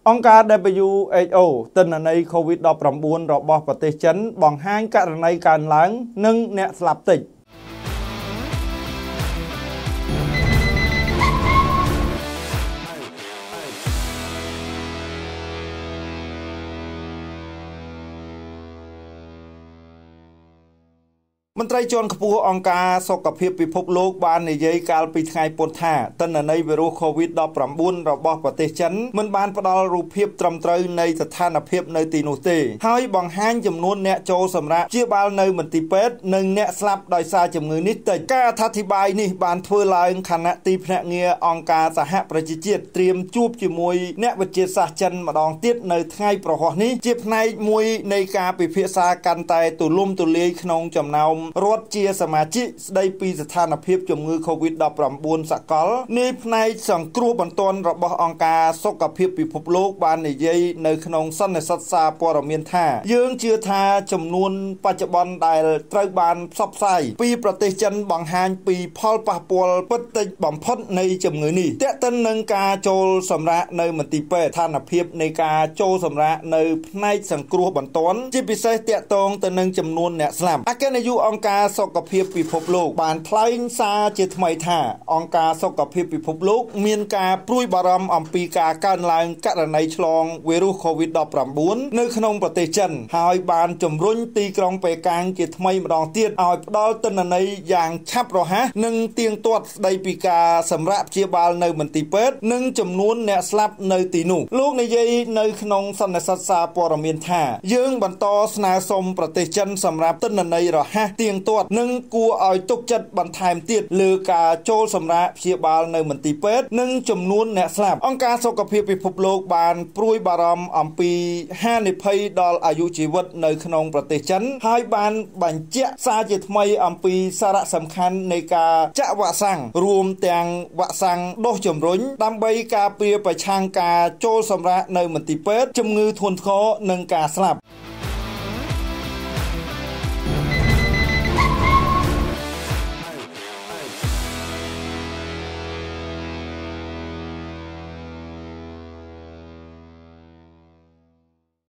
អង្គការ WHO ទិន្នន័យ COVID-19 របស់ប្រទេសចិនបង្ហាញករណីកើនឡើងនិងអ្នកស្លាប់តិចមន្ត្រីជាន់ខ្ពស់អង្គការសុខភាពពិភពលោកបាននិយាយកាលពីថ្ងៃពុធថាទិន្នន័យវីរុស COVID-19 របស់ប្រទេសចិនមិនបានផ្ដល់រូបភាពត្រឹមត្រូវនៃស្ថានភាពនៅទីនោះទេហើយបង្ហាញចំនួនអ្នកចូលសម្រាកព្យាបាលនៅមន្ទីរពេទ្យនិងអ្នកស្លាប់ដោយសារជំងឺនេះតិចការអធិប្បាយនេះបានធ្វើឡើងខណៈទីភ្នាក់ងារអង្គការសហប្រជាជាតិត្រៀមជួបជាមួយអ្នកវិទ្យាសាស្ត្រចិនម្ដងទៀតនៅថ្ងៃប្រហ័សនេះជាផ្នែកមួយនៃការពិភាក្សាកាន់តែទូលំទូលាយក្នុងចំណោមរដ្ឋជាសមាជិកស្ដីពីស្ថានភាពជំងឺ COVID-19 សកលនៃផ្នែកសង្គ្រោះបន្ទាន់របស់អង្គការសុខភាពពិភពលោកបាននិយាយនៅក្នុងសន្និសីទសារព័ត៌មានថាយើងជឿថាចំនួនបច្ចុប្បន្នដែលត្រូវបានផ្សព្វផ្សាយពីប្រទេសចិនបង្ហាញពីផលប៉ះពាល់ពិតតិចបំផុតនៃជំងឺនេះទាក់ទិននឹងការចូលសម្រាកនៅមន្ទីរពេទ្យស្ថានភាពនៃការចូលសម្រាកនៅផ្នែកសង្គ្រោះបន្ទាន់ជាពិសេសទាក់ទងទៅនឹងចំនួនអ្នកស្លាប់អគ្គនាយកអង្គការសុខភាពពិភពលោកបានថ្លែងសារជាថ្មីថាអង្គការសុខភាពពិភពលោកមានការព្រួយបារម្ភអំពីការកើនឡើងករណីឆ្លងវីរុស COVID-19 នៅក្នុងប្រទេសចិនហើយបានជំរុញទីក្រុងប៉េកាំងជាថ្មីម្ដងទៀតឲ្យផ្ដល់ទិន្នន័យយ៉ាងឆាប់រហ័សនិងទៀងទាត់ស្ដីពីការសម្រាកព្យាបាលនៅមន្ទីរពេទ្យនិងចំនួនអ្នកស្លាប់នៅទីនោះលោកនិយាយនៅក្នុងសន្និសីទសារព័ត៌មានថាយើងបន្តស្នើសុំប្រទេសចិនសម្រាប់ទិន្នន័យរហ័សទៀងទាត់និងគួរឲ្យទុកចិត្តបន្ថែមទៀតលើការចូលសម្រាកព្យាបាលនៅមន្ទីរពេទ្យនិងចំនួនអ្នកស្លាប់អង្គការសុខភាពពិភពលោកបានព្រួយបារម្ភអំពីហានិភ័យដល់អាយុជីវិតនៅក្នុងប្រទេសចិនហើយបានបញ្ជាក់សារជាថ្មីអំពីសារៈសំខាន់នៃការចាក់វ៉ាក់សាំងរួមទាំងវ៉ាក់សាំងដូសជំរុញដើម្បីការពារប្រឆាំងការចូលសម្រាកនៅមន្ទីរពេទ្យជំងឺធ្ងន់ធ្ងរនិងការស្លាប់